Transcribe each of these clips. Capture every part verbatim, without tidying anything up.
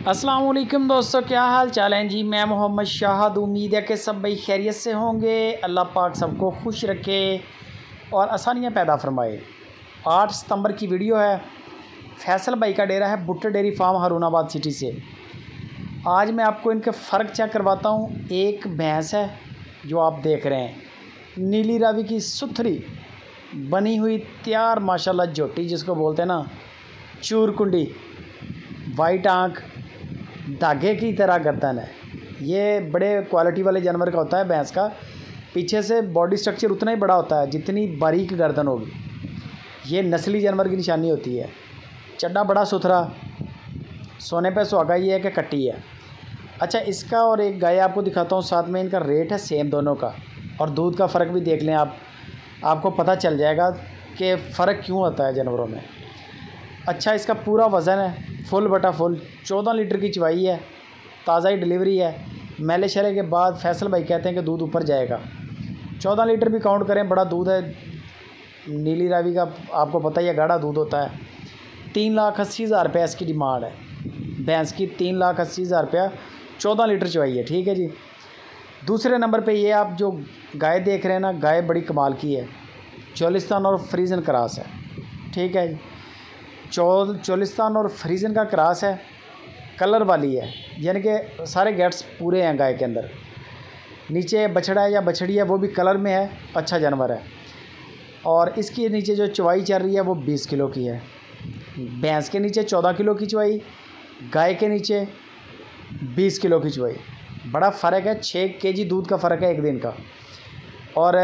अस्सलाम वालेकुम दोस्तों, क्या हाल चाल हैं जी। मैं मोहम्मद शाहद, उम्मीद है कि सब भाई खैरियत से होंगे। अल्लाह पाक सबको खुश रखे और आसानियाँ पैदा फरमाए। आठ सितंबर की वीडियो है। फैसल भाई का डेरा है Bhutto dairy farm Harunabad city से। आज मैं आपको इनके फ़र्क चेक करवाता हूँ। एक भैंस है जो आप देख रहे हैं, नीली रावी की सुथरी बनी हुई तैयार माशाल्लाह जोटी जिसको बोलते हैं ना, चूर कुंडी, वाइट आँख, धागे की तरह गर्दन है। ये बड़े क्वालिटी वाले जानवर का होता है। भैंस का पीछे से बॉडी स्ट्रक्चर उतना ही बड़ा होता है जितनी बारीक गर्दन होगी। ये नस्ली जानवर की निशानी होती है। चड्डा बड़ा सुथरा, सोने पे सुहागा ये है कि कट्टी है। अच्छा, इसका और एक गाय आपको दिखाता हूँ साथ में। इनका रेट है सेम दोनों का, और दूध का फ़र्क भी देख लें आप, आपको पता चल जाएगा कि फ़र्क क्यों होता है जानवरों में। अच्छा, इसका पूरा वज़न है फुल बटा फुल, चौदह लीटर की चवाई है, ताज़ा ही डिलीवरी है। मैले शरे के बाद फैसल भाई कहते हैं कि दूध ऊपर जाएगा। चौदह लीटर भी काउंट करें, बड़ा दूध है। नीली रावी का आपको पता ही है, गाढ़ा दूध होता है। तीन लाख अस्सी हज़ार रुपये इसकी डिमांड है भैंस की। तीन लाख अस्सी हज़ार रुपया, चौदह लीटर चवाई है। ठीक है जी। दूसरे नंबर पे ये आप जो गाय देख रहे हैं ना, गाय बड़ी कमाल की है। चोलिस्तान और फ्रीजन क्रॉस है। ठीक है जी। चौल चोलिस्तान और फ्रीजन का क्रॉस है, कलर वाली है, यानी कि सारे गेट्स पूरे हैं गाय के अंदर। नीचे बछड़ा है या बछड़ी है वो भी कलर में है, अच्छा जानवर है। और इसकी नीचे जो चवाई चल रही है वो बीस किलो की है। भैंस के नीचे चौदह किलो की चवाई, गाय के नीचे बीस किलो की चवाई। बड़ा फ़र्क है, छः केजी दूध का फ़र्क है एक दिन का। और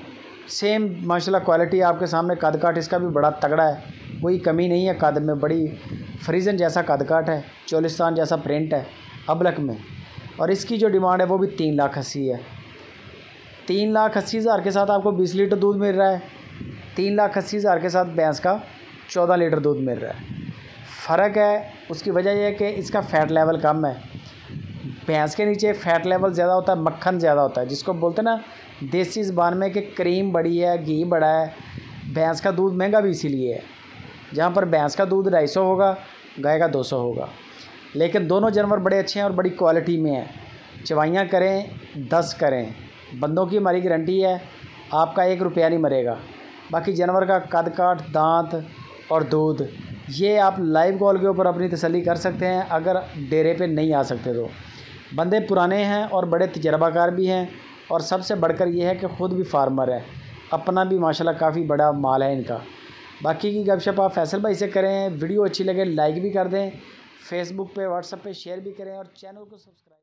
सेम माशाल्लाह क्वालिटी आपके सामने। कद काट इसका भी बड़ा तगड़ा है, कोई कमी नहीं है कद में। बड़ी फ्रीजन जैसा कद काट है, चोलिस्तान जैसा प्रिंट है अबलक में। और इसकी जो डिमांड है वो भी तीन लाख अस्सी है। तीन लाख अस्सी हज़ार के साथ आपको बीस लीटर दूध मिल रहा है। तीन लाख अस्सी हज़ार के साथ भैंस का चौदह लीटर दूध मिल रहा है। फ़र्क है, उसकी वजह यह है कि इसका फ़ैट लेवल कम है। भैंस के नीचे फ़ैट लेवल ज़्यादा होता है, मक्खन ज़्यादा होता है, जिसको बोलते हैं ना देसी ज़बान में कि क्रीम बड़ी है, घी बड़ा है। भैंस का दूध महंगा भी इसीलिए है। जहाँ पर भैंस का दूध ढाई सौ होगा, गाय का दो सौ होगा। लेकिन दोनों जानवर बड़े अच्छे हैं और बड़ी क्वालिटी में हैं। चवाइयाँ करें दस करें, बंदों की हमारी गारंटी है, आपका एक रुपया नहीं मरेगा। बाकी जानवर का कद काट, दांत और दूध ये आप लाइव कॉल के ऊपर अपनी तसल्ली कर सकते हैं अगर डेरे पे नहीं आ सकते तो। बंदे पुराने हैं और बड़े तजर्बाकार भी हैं, और सबसे बढ़कर ये है कि ख़ुद भी फार्मर है, अपना भी माशाल्लाह काफ़ी बड़ा माल है इनका। बाकी की गपशप आप फैसल भाई से करें। वीडियो अच्छी लगे लाइक भी कर दें, फेसबुक पे व्हाट्सएप पे शेयर भी करें, और चैनल को सब्सक्राइब